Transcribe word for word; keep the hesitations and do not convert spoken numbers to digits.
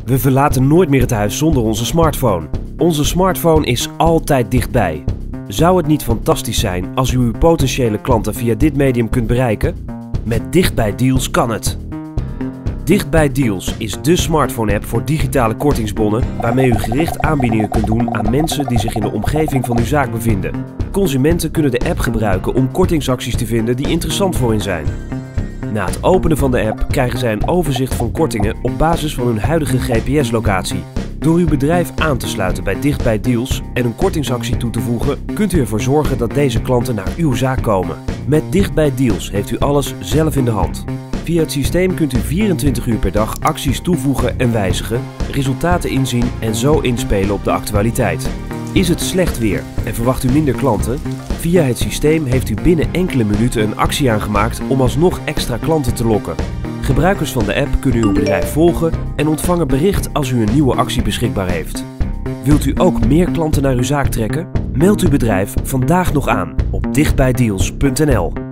We verlaten nooit meer het huis zonder onze smartphone. Onze smartphone is altijd dichtbij. Zou het niet fantastisch zijn als u uw potentiële klanten via dit medium kunt bereiken? Met Dichtbij Deals kan het. Dichtbij Deals is dé smartphone-app voor digitale kortingsbonnen waarmee u gericht aanbiedingen kunt doen aan mensen die zich in de omgeving van uw zaak bevinden. Consumenten kunnen de app gebruiken om kortingsacties te vinden die interessant voor hen zijn. Na het openen van de app krijgen zij een overzicht van kortingen op basis van hun huidige G P S-locatie. Door uw bedrijf aan te sluiten bij Dichtbij Deals en een kortingsactie toe te voegen, kunt u ervoor zorgen dat deze klanten naar uw zaak komen. Met Dichtbij Deals heeft u alles zelf in de hand. Via het systeem kunt u vierentwintig uur per dag acties toevoegen en wijzigen, resultaten inzien en zo inspelen op de actualiteit. Is het slecht weer en verwacht u minder klanten? Via het systeem heeft u binnen enkele minuten een actie aangemaakt om alsnog extra klanten te lokken. Gebruikers van de app kunnen uw bedrijf volgen en ontvangen bericht als u een nieuwe actie beschikbaar heeft. Wilt u ook meer klanten naar uw zaak trekken? Meld uw bedrijf vandaag nog aan op dichtbijdeals punt n l.